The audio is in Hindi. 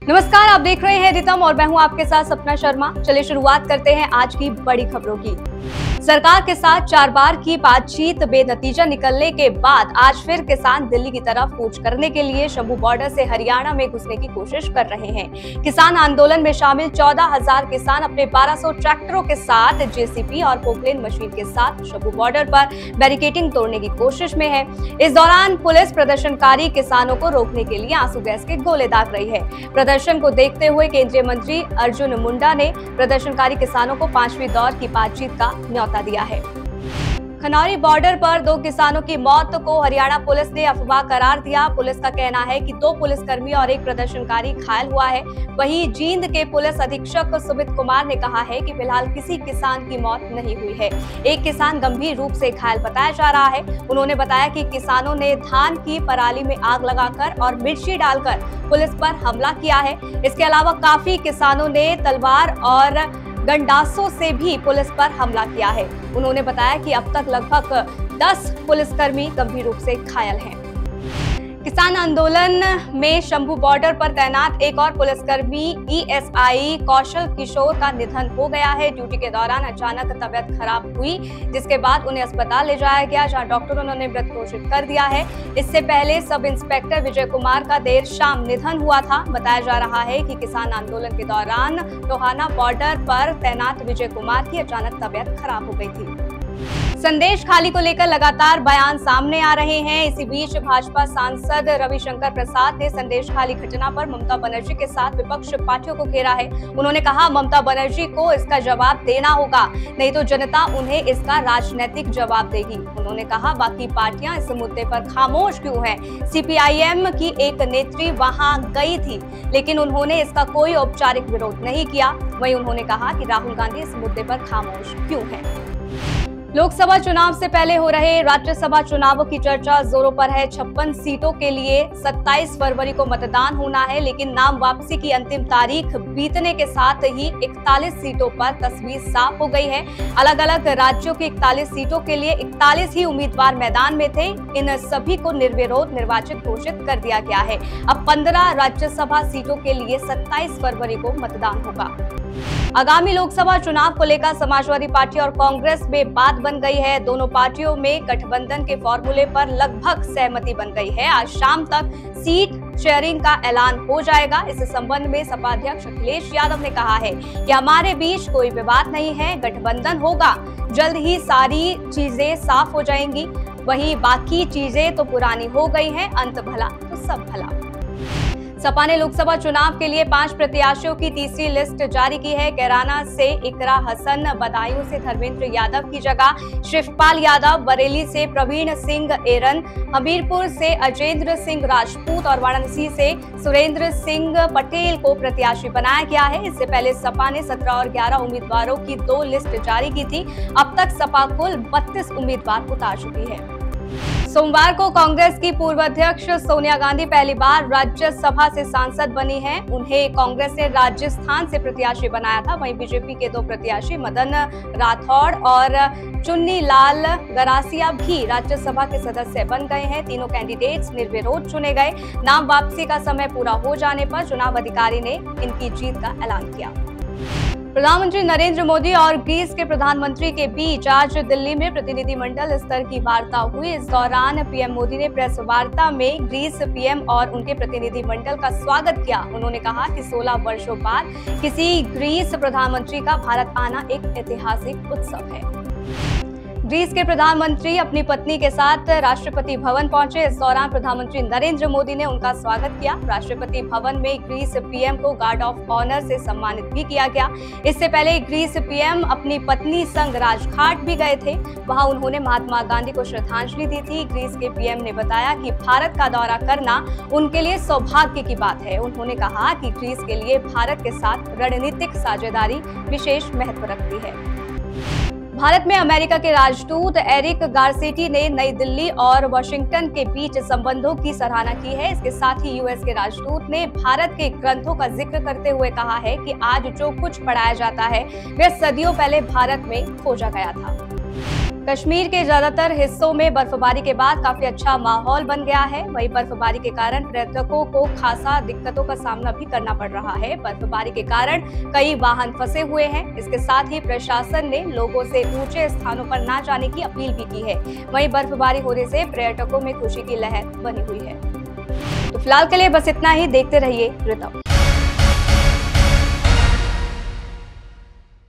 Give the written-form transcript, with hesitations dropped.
नमस्कार, आप देख रहे हैं रितम और मैं हूं आपके साथ सपना शर्मा। चलिए शुरुआत करते हैं आज की बड़ी खबरों की। सरकार के साथ 4 बार की बातचीत बेनतीजा निकलने के बाद आज फिर किसान दिल्ली की तरफ कूच करने के लिए शंभू बॉर्डर से हरियाणा में घुसने की कोशिश कर रहे हैं। किसान आंदोलन में शामिल 14,000 किसान अपने 1200 ट्रैक्टरों के साथ जेसीबी और पोकलेन मशीन के साथ शंभू बॉर्डर पर बैरिकेडिंग तोड़ने की कोशिश में है। इस दौरान पुलिस प्रदर्शनकारी किसानों को रोकने के लिए आंसू गैस के गोले दाग रही है। प्रदर्शन को देखते हुए केंद्रीय मंत्री अर्जुन मुंडा ने प्रदर्शनकारी किसानों को 5वीं दौर की बातचीत का न्योता दिया है। खनौरी बॉर्डर पर 2 किसानों की मौत को हरियाणा पुलिस ने अफवाह करार दिया। पुलिस का कहना है कि 2 पुलिसकर्मी और 1 प्रदर्शनकारी घायल हुआ है। वहीं जींद के पुलिस अधीक्षक सुमित कुमार ने कहा है कि फिलहाल किसी किसान की मौत नहीं हुई है। एक किसान गंभीर रूप से घायल बताया जा रहा है। उन्होंने बताया कि किसानों ने धान की पराली में आग लगाकर और मिर्ची डालकर पुलिस पर हमला किया है। इसके अलावा काफी किसानों ने तलवार और गंडासों से भी पुलिस पर हमला किया है। उन्होंने बताया कि अब तक लगभग 10 पुलिसकर्मी गंभीर रूप से घायल हैं। किसान आंदोलन में शंभू बॉर्डर पर तैनात एक और पुलिसकर्मी ईएसआई कौशल किशोर का निधन हो गया है। ड्यूटी के दौरान अचानक तबीयत खराब हुई, जिसके बाद उन्हें अस्पताल ले जाया गया, जहां डॉक्टरों ने उन्हें मृत घोषित कर दिया है। इससे पहले सब इंस्पेक्टर विजय कुमार का देर शाम निधन हुआ था। बताया जा रहा है कि किसान आंदोलन के दौरान टोहाना बॉर्डर पर तैनात विजय कुमार की अचानक तबीयत खराब हो गई थी। संदेश खाली को लेकर लगातार बयान सामने आ रहे हैं। इसी बीच भाजपा सांसद रविशंकर प्रसाद ने संदेश खाली घटना पर ममता बनर्जी के साथ विपक्ष पार्टियों को घेरा है। उन्होंने कहा, ममता बनर्जी को इसका जवाब देना होगा, नहीं तो जनता उन्हें इसका राजनीतिक जवाब देगी। उन्होंने कहा, बाकी पार्टियां इस मुद्दे पर खामोश क्यों हैं? सीपीआईएम की एक नेत्री वहां गई थी, लेकिन उन्होंने इसका कोई औपचारिक विरोध नहीं किया। वहीं उन्होंने कहा कि राहुल गांधी इस मुद्दे पर खामोश क्यों हैं? लोकसभा चुनाव से पहले हो रहे राज्यसभा चुनावों की चर्चा जोरों पर है। 56 सीटों के लिए 27 फरवरी को मतदान होना है, लेकिन नाम वापसी की अंतिम तारीख बीतने के साथ ही 41 सीटों पर तस्वीर साफ हो गई है। अलग अलग राज्यों की 41 सीटों के लिए 41 ही उम्मीदवार मैदान में थे। इन सभी को निर्विरोध निर्वाचित घोषित कर दिया गया है। अब 15 राज्यसभा सीटों के लिए 27 फरवरी को मतदान होगा। आगामी लोकसभा चुनाव को लेकर समाजवादी पार्टी और कांग्रेस में बात बन गई है। दोनों पार्टियों में गठबंधन के फॉर्मूले पर लगभग सहमति बन गई है। आज शाम तक सीट शेयरिंग का ऐलान हो जाएगा। इस संबंध में सपा अध्यक्ष अखिलेश यादव ने कहा है कि हमारे बीच कोई विवाद नहीं है, गठबंधन होगा, जल्द ही सारी चीजें साफ हो जाएंगी। वहीं बाकी चीजें तो पुरानी हो गई हैं, अंत भला तो सब भला। सपा ने लोकसभा चुनाव के लिए 5 प्रत्याशियों की तीसरी लिस्ट जारी की है। कैराना से इकरा हसन, बदायूं से धर्मेंद्र यादव की जगह शिवपाल यादव, बरेली से प्रवीण सिंह एरन, हमीरपुर से अजेंद्र सिंह राजपूत और वाराणसी से सुरेंद्र सिंह पटेल को प्रत्याशी बनाया गया है। इससे पहले सपा ने 17 और 11 उम्मीदवारों की 2 लिस्ट जारी की थी। अब तक सपा कुल 32 उम्मीदवार उतार चुकी है। सोमवार को कांग्रेस की पूर्व अध्यक्ष सोनिया गांधी पहली बार राज्यसभा से सांसद बनी हैं। उन्हें कांग्रेस ने राजस्थान से प्रत्याशी बनाया था। वहीं बीजेपी के 2 प्रत्याशी मदन राठौड़ और चुन्नी लाल गरासिया भी राज्यसभा के सदस्य बन गए हैं। तीनों कैंडिडेट्स निर्विरोध चुने गए। नाम वापसी का समय पूरा हो जाने पर चुनाव अधिकारी ने इनकी जीत का ऐलान किया। प्रधानमंत्री नरेंद्र मोदी और ग्रीस के प्रधानमंत्री के बीच आज दिल्ली में प्रतिनिधिमंडल स्तर की वार्ता हुई। इस दौरान पीएम मोदी ने प्रेस वार्ता में ग्रीस पीएम और उनके प्रतिनिधिमंडल का स्वागत किया। उन्होंने कहा कि 16 वर्षों बाद किसी ग्रीस प्रधानमंत्री का भारत आना एक ऐतिहासिक उत्सव है। ग्रीस के प्रधानमंत्री अपनी पत्नी के साथ राष्ट्रपति भवन पहुंचे। इस दौरान प्रधानमंत्री नरेंद्र मोदी ने उनका स्वागत किया। राष्ट्रपति भवन में ग्रीस पीएम को गार्ड ऑफ ऑनर से सम्मानित भी किया गया। इससे पहले ग्रीस पीएम अपनी पत्नी संग राजघाट भी गए थे। वहां उन्होंने महात्मा गांधी को श्रद्धांजलि दी थी। ग्रीस के पीएम ने बताया कि भारत का दौरा करना उनके लिए सौभाग्य की बात है। उन्होंने कहा कि ग्रीस के लिए भारत के साथ रणनीतिक साझेदारी विशेष महत्व रखती है। भारत में अमेरिका के राजदूत एरिक गारसेटी ने नई दिल्ली और वाशिंगटन के बीच संबंधों की सराहना की है। इसके साथ ही यूएस के राजदूत ने भारत के ग्रंथों का जिक्र करते हुए कहा है कि आज जो कुछ पढ़ाया जाता है वह सदियों पहले भारत में खोजा गया था। कश्मीर के ज्यादातर हिस्सों में बर्फबारी के बाद काफी अच्छा माहौल बन गया है। वहीं बर्फबारी के कारण पर्यटकों को खासा दिक्कतों का सामना भी करना पड़ रहा है। बर्फबारी के कारण कई वाहन फंसे हुए हैं। इसके साथ ही प्रशासन ने लोगों से ऊंचे स्थानों पर न जाने की अपील भी की है। वहीं बर्फबारी होने से पर्यटकों में खुशी की लहर बनी हुई है। तो फिलहाल के लिए बस इतना ही। देखते रहिए रितम।